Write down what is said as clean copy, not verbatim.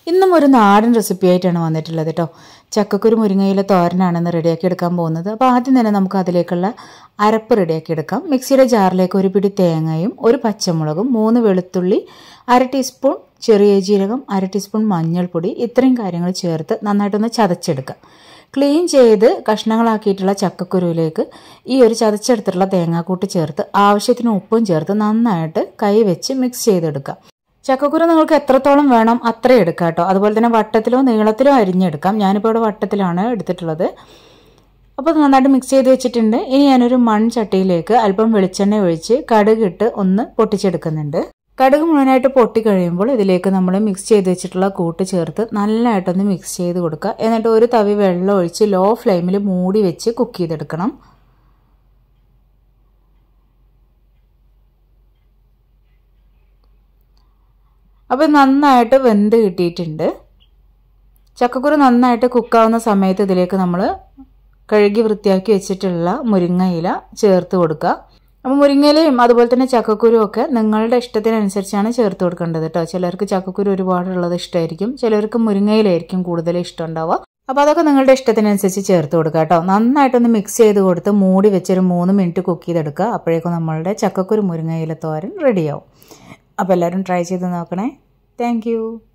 ഇന്നും ഒരു നാടൻ റെസിപ്പി ആയിട്ടാണ് വന്നിട്ടുള്ളത് കേട്ടോ. ചക്കക്കുരു മുരിങ്ങയില തോരനാണെന്ന് റെഡിയാക്കി എടുക്കാൻ പോകുന്നത്. അപ്പോൾ ആദ്യം തന്നെ നമുക്ക് അതിലേക്കുള്ള അരപ്പ് റെഡിയാക്കി എടുക്കാം. മിക്സിയുടെ ജാറിലേക്ക് ഒരു പിടി തേങ്ങയും ഒരു പച്ചമുളകും 3 വെളുത്തുള്ളി 1/2 ടീസ്പൂൺ ചെറിയ ജീരകം 1/2 ടീസ്പൂൺ മഞ്ഞൾപ്പൊടി ഇത്രയും കാര്യങ്ങൾ ചേർത്ത് നന്നായിട്ടൊന്ന് ചതച്ചെടുക്കാം. ക്ലീൻ ചെയ്ത് കഷ്ണങ്ങളാക്കിയിട്ടുള്ള ചക്കക്കുരുവിലേക്ക് ഈ ഒരു ചതച്ചെടുത്തിട്ടുള്ള തേങ്ങാക്കൂട്ട് ചേർത്ത് ആവശ്യത്തിന് ഉപ്പും ചേർത്ത് നന്നായിട്ട് കൈ വെച്ച് മിക്സ് ചെയ്തെടുക്കാം. ചക്കക്കുരു നിങ്ങൾക്ക് എത്രത്തോളം വേണം അത്രയും എടുക്കാം കേട്ടോ. അതുപോലെ തന്നെ വട്ടത്തിലോ നീളത്തിലോ അരിഞ്ഞെടുക്കാം. ഞാനിപ്പോൾ ഇവിടെ വട്ടത്തിലാണ് എടുത്തിട്ടുള്ളത്. അപ്പോൾ നന്നായിട്ട് മിക്സ് ചെയ്ത് വെച്ചിട്ടുണ്ട്. ഇനി ഞാനൊരു മൺചട്ടിയിലേക്ക് അല്പം വെളിച്ചെണ്ണ ഒഴിച്ച് കടുകിട്ട് ഒന്ന് പൊട്ടിച്ചെടുക്കുന്നുണ്ട്. കടുക് മുഴുവനായിട്ട് പൊട്ടിക്കഴിയുമ്പോൾ ഇതിലേക്ക് നമ്മൾ മിക്സ് ചെയ്ത് വെച്ചിട്ടുള്ള കൂട്ട് ചേർത്ത് നല്ലതായിട്ടൊന്ന് മിക്സ് ചെയ്ത് കൊടുക്കുക. എന്നിട്ട് ഒരു തവി വെള്ളം ഒഴിച്ച് ലോ ഫ്ലെയിമിൽ മൂടി വെച്ച് കുക്ക് ചെയ്തെടുക്കണം. അപ്പോൾ നന്നായിട്ട് വെന്ത് കിട്ടിയിട്ടുണ്ട്. ചക്കക്കുരു നന്നായിട്ട് കുക്കാവുന്ന സമയത്ത് ഇതിലേക്ക് നമ്മൾ കഴുകി വൃത്തിയാക്കി വെച്ചിട്ടുള്ള മുരിങ്ങയില ചേർത്ത് കൊടുക്കുക. അപ്പോൾ മുരിങ്ങയിലയും അതുപോലെ തന്നെ ചക്കക്കുരുവും ഒക്കെ നിങ്ങളുടെ ഇഷ്ടത്തിനനുസരിച്ചാണ് ചേർത്ത് കൊടുക്കേണ്ടത് കേട്ടോ. ചിലർക്ക് ചക്കക്കുരു ഒരുപാടുള്ളത് ഇഷ്ടമായിരിക്കും, ചിലർക്ക് മുരിങ്ങയിലായിരിക്കും കൂടുതൽ ഇഷ്ടം ഉണ്ടാവുക. അപ്പോൾ അതൊക്കെ നിങ്ങളുടെ ഇഷ്ടത്തിനനുസരിച്ച് ചേർത്ത് കൊടുക്കുക കേട്ടോ. നന്നായിട്ടൊന്ന് മിക്സ് ചെയ്ത് കൊടുത്ത് മൂടി വെച്ചൊരു 3 മിനിറ്റ് കുക്ക് ചെയ്തെടുക്കുക. അപ്പോഴേക്കും നമ്മളുടെ ചക്കക്കുരു മുരിങ്ങയില തോരൻ റെഡിയാവും. അപ്പോൾ എല്ലാവരും ട്രൈ ചെയ്ത് നോക്കണേ. Thank U.